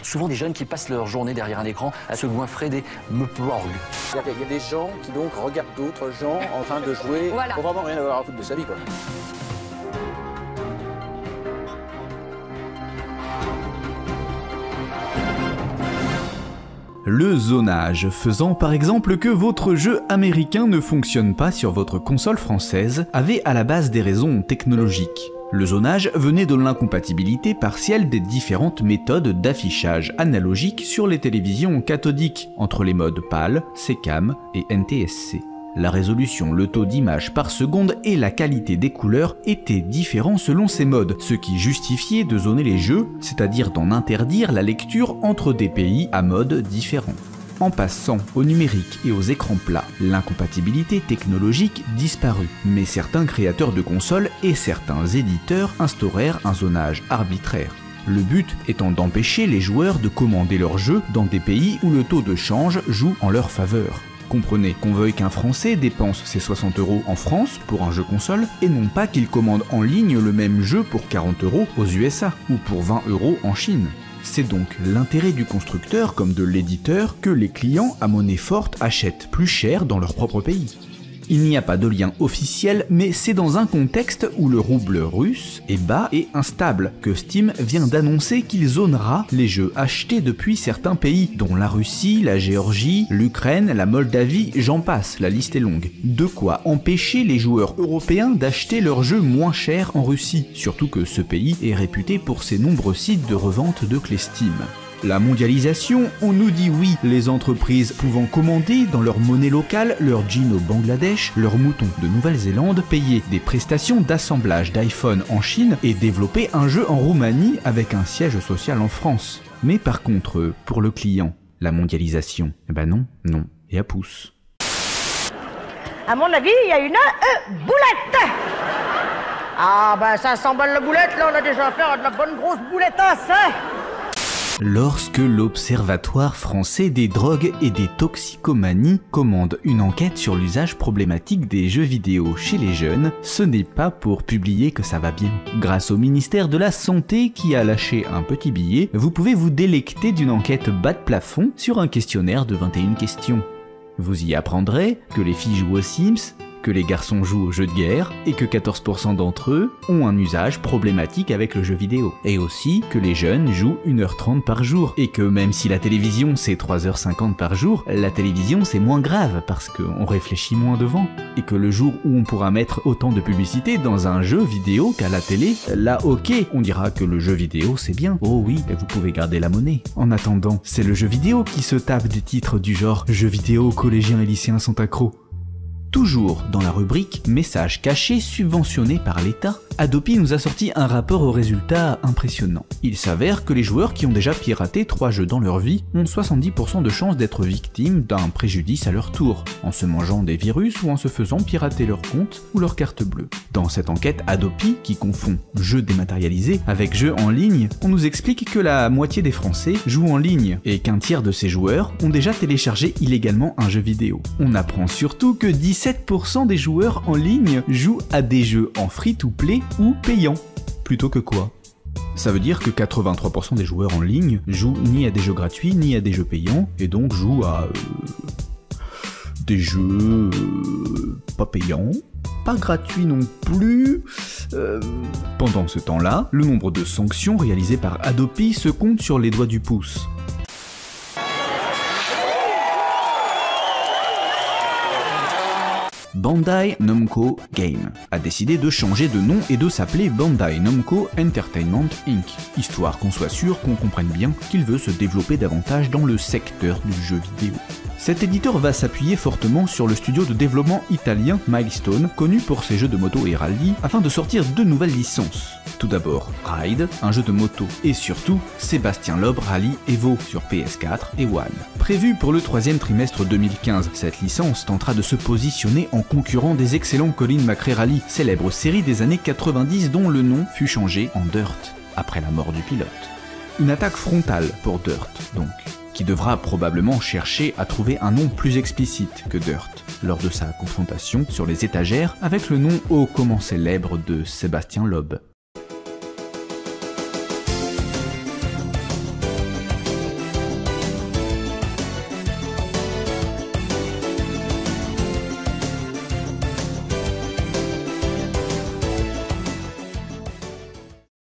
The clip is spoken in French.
souvent des jeunes qui passent leur journée derrière un écran à se goinfrer des meuporgs. Il y a des gens qui donc regardent d'autres gens en train de jouer pour vraiment rien avoir à foutre de sa vie, quoi. Le zonage, faisant par exemple que votre jeu américain ne fonctionne pas sur votre console française, avait à la base des raisons technologiques. Le zonage venait de l'incompatibilité partielle des différentes méthodes d'affichage analogique sur les télévisions cathodiques, entre les modes PAL, SECAM et NTSC. La résolution, le taux d'image par seconde et la qualité des couleurs étaient différents selon ces modes, ce qui justifiait de zoner les jeux, c'est-à-dire d'en interdire la lecture entre des pays à modes différents. En passant au numérique et aux écrans plats, l'incompatibilité technologique disparut, mais certains créateurs de consoles et certains éditeurs instaurèrent un zonage arbitraire. Le but étant d'empêcher les joueurs de commander leurs jeux dans des pays où le taux de change joue en leur faveur. Comprenez qu'on veuille qu'un Français dépense ses 60 € en France pour un jeu console et non pas qu'il commande en ligne le même jeu pour 40 € aux USA ou pour 20 € en Chine. C'est donc l'intérêt du constructeur comme de l'éditeur que les clients à monnaie forte achètent plus cher dans leur propre pays. Il n'y a pas de lien officiel, mais c'est dans un contexte où le rouble russe est bas et instable que Steam vient d'annoncer qu'il zonera les jeux achetés depuis certains pays, dont la Russie, la Géorgie, l'Ukraine, la Moldavie, j'en passe, la liste est longue. De quoi empêcher les joueurs européens d'acheter leurs jeux moins chers en Russie, surtout que ce pays est réputé pour ses nombreux sites de revente de clés Steam. La mondialisation, on nous dit oui, les entreprises pouvant commander dans leur monnaie locale leurs jeans au Bangladesh, leurs moutons de Nouvelle-Zélande, payer des prestations d'assemblage d'iPhone en Chine et développer un jeu en Roumanie avec un siège social en France. Mais par contre, pour le client, la mondialisation, non, et à pouce. À mon avis, il y a une boulette. Ah ben 500 balles la boulette, là on a déjà affaire à de la bonne grosse bouletasse, hein. Lorsque l'Observatoire français des drogues et des toxicomanies commande une enquête sur l'usage problématique des jeux vidéo chez les jeunes, ce n'est pas pour publier que ça va bien. Grâce au ministère de la Santé qui a lâché un petit billet, vous pouvez vous délecter d'une enquête bas de plafond sur un questionnaire de 21 questions. Vous y apprendrez que les filles jouent aux Sims, que les garçons jouent aux jeux de guerre et que 14% d'entre eux ont un usage problématique avec le jeu vidéo. Et aussi que les jeunes jouent 1h30 par jour et que même si la télévision c'est 3h50 par jour, la télévision c'est moins grave parce qu'on réfléchit moins devant. Et que le jour où on pourra mettre autant de publicité dans un jeu vidéo qu'à la télé, là ok, on dira que le jeu vidéo c'est bien. Oh oui, vous pouvez garder la monnaie. En attendant, c'est le jeu vidéo qui se tape des titres du genre « Jeux vidéo, collégiens et lycéens sont accros ». Toujours dans la rubrique « Messages cachés subventionnés par l'État », Adopi nous a sorti un rapport aux résultats impressionnants. Il s'avère que les joueurs qui ont déjà piraté 3 jeux dans leur vie ont 70% de chances d'être victimes d'un préjudice à leur tour, en se mangeant des virus ou en se faisant pirater leur compte ou leur carte bleue. Dans cette enquête Adopi, qui confond jeux dématérialisés avec jeux en ligne, on nous explique que la moitié des Français jouent en ligne et qu'un tiers de ces joueurs ont déjà téléchargé illégalement un jeu vidéo. On apprend surtout que 17% des joueurs en ligne jouent à des jeux en free-to-play ou payants. Plutôt que quoi? Ça veut dire que 83% des joueurs en ligne jouent ni à des jeux gratuits ni à des jeux payants, et donc jouent à des jeux pas payants, pas gratuits non plus. Pendant ce temps-là, le nombre de sanctions réalisées par Adopi se compte sur les doigts du pouce. Bandai Namco Game a décidé de changer de nom et de s'appeler Bandai Namco Entertainment Inc. Histoire qu'on soit sûr qu'on comprenne bien qu'il veut se développer davantage dans le secteur du jeu vidéo. Cet éditeur va s'appuyer fortement sur le studio de développement italien Milestone, connu pour ses jeux de moto et rallye, afin de sortir 2 nouvelles licences. Tout d'abord Ride, un jeu de moto, et surtout Sébastien Loeb Rally Evo sur PS4 et One. Prévu pour le 3e trimestre 2015, cette licence tentera de se positionner en concurrent des excellents Colin McRae Rally, célèbre série des années 90 dont le nom fut changé en Dirt, après la mort du pilote. Une attaque frontale pour Dirt, donc, qui devra probablement chercher à trouver un nom plus explicite que Dirt, lors de sa confrontation sur les étagères avec le nom ô comment célèbre de Sébastien Loeb.